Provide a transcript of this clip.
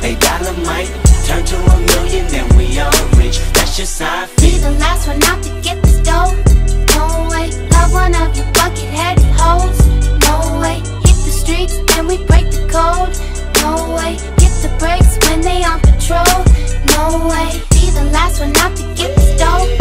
$1 might turn to $1 million, then we all rich. That's just how I feel. Be the last one out to get this dough. No way. Love one of you bucket-headed hoes. No way. Hit the streets and we break the code. No way. Hit the brakes when they on patrol. No way. Be the last one out to get this dough.